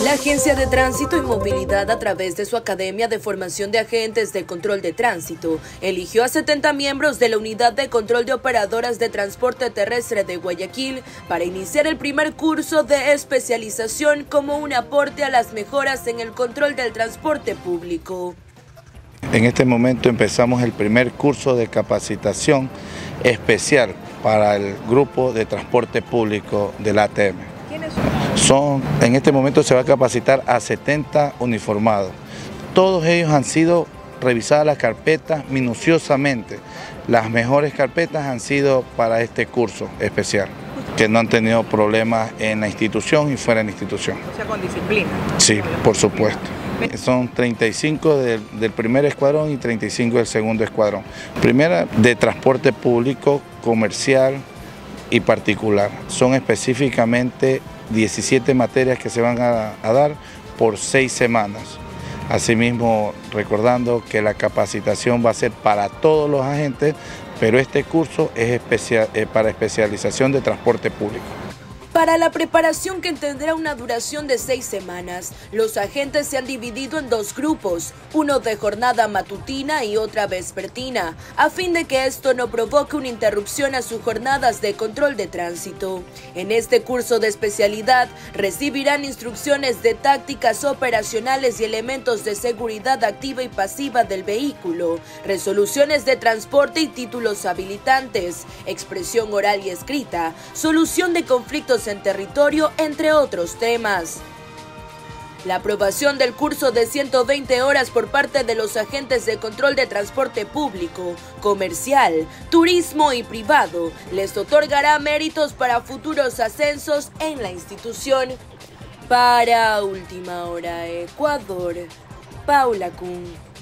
La Agencia de Tránsito y Movilidad, a través de su Academia de Formación de Agentes de Control de Tránsito, eligió a 70 miembros de la Unidad de Control de Operadoras de Transporte Terrestre de Guayaquil para iniciar el primer curso de especialización como un aporte a las mejoras en el control del transporte público. En este momento empezamos el primer curso de capacitación especial para el grupo de transporte público del ATM. ¿Quiénes son? En este momento se va a capacitar a 70 uniformados. Todos ellos han sido revisadas las carpetas minuciosamente. Las mejores carpetas han sido para este curso especial, que no han tenido problemas en la institución y fuera de la institución. O sea, con disciplina. Sí, por supuesto. Son 35 del primer escuadrón y 35 del segundo escuadrón. Primera de transporte público, comercial y particular. Son específicamente 17 materias que se van a dar por 6 semanas. Asimismo, recordando que la capacitación va a ser para todos los agentes, pero este curso es para especialización de transporte público. Para la preparación, que tendrá una duración de 6 semanas, los agentes se han dividido en 2 grupos, uno de jornada matutina y otra vespertina, a fin de que esto no provoque una interrupción a sus jornadas de control de tránsito. En este curso de especialidad recibirán instrucciones de tácticas operacionales y elementos de seguridad activa y pasiva del vehículo, resoluciones de transporte y títulos habilitantes, expresión oral y escrita, solución de conflictos en territorio, entre otros temas. La aprobación del curso de 120 horas por parte de los agentes de control de transporte público, comercial, turismo y privado les otorgará méritos para futuros ascensos en la institución. Para Última Hora Ecuador, Paula Kun.